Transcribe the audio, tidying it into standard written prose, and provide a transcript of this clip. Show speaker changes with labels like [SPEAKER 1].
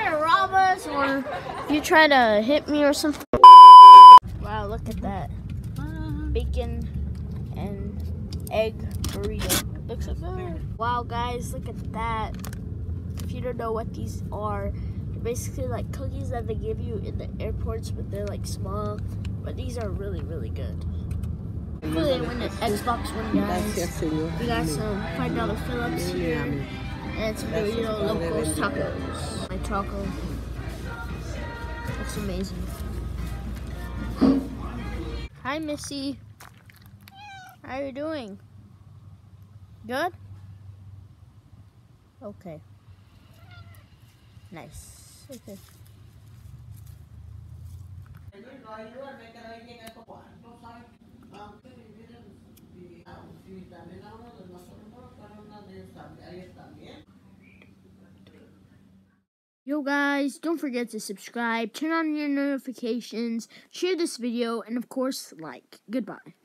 [SPEAKER 1] try to rob us or if you try to hit me or something. Wow, look at that. Bacon and egg burrito. Looks so good. Wow, guys, look at that. If you don't know what these are, they're basically like cookies that they give you in the airports, but they're like small. But these are really, really good. Hopefully they win an Xbox One, guys. We got some $5 Phillips here. And some Dorito Locos tacos. My taco. Looks amazing. Hi, Missy. How are you doing? Good? Okay. Nice. Okay. Yo guys, don't forget to subscribe, turn on your notifications, share this video, and of course, like. Goodbye.